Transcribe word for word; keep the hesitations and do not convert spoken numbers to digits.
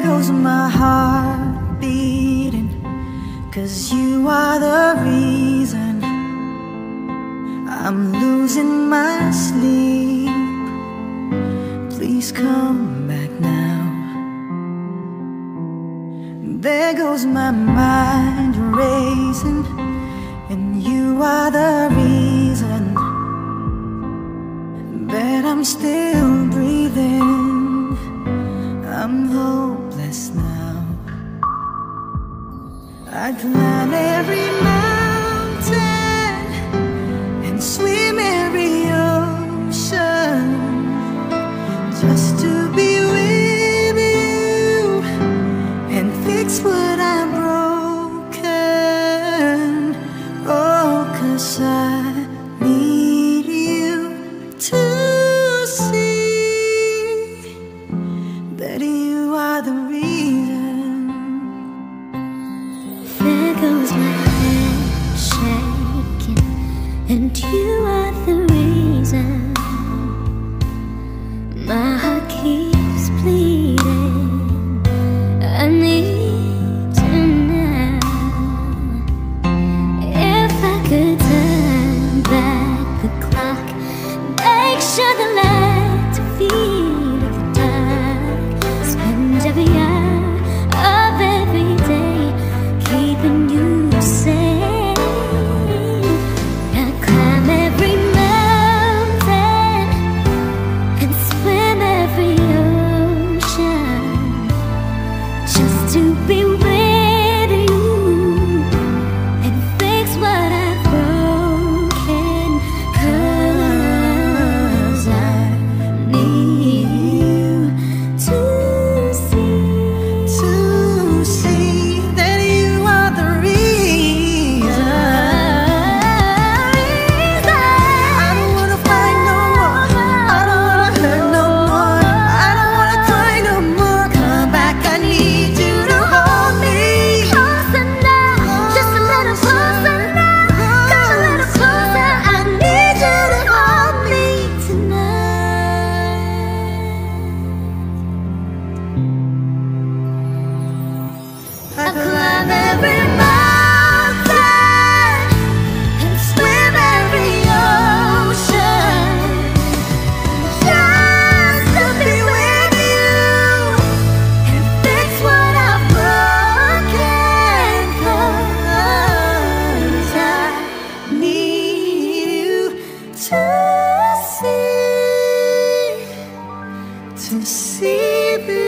goes my heart beating, 'cause you are the reason I'm losing my sleep. Please come back now. There goes my mind racing, and you are the reason that I'm still breathing. I'm hopeless now. I'd climb every mountain and swim every ocean just to be with you and fix what I'm broken. Oh, 'cause I need you to see that you are the reason. There goes my head shaking, and you are the reason. My heart keeps bleeding. I need you now. If I could turn back the clock, make sure the light to feel the dark, spend every hour of every day keeping you safe. I climb every mountain and swim every ocean just to be with you and fix what I've broken. 'Cause I need you to see, To see that you are the reason. I don't wanna fight no more. I don't wanna hurt no more. I don't wanna cry no more. Come back, I need you to hold me. Closer now, just a little closer now. Come a little closer, I need you to hold me tonight. I climb every mountain and swim every ocean just to be with you and fix what I've broken. 'Cause I Need you to see, to see.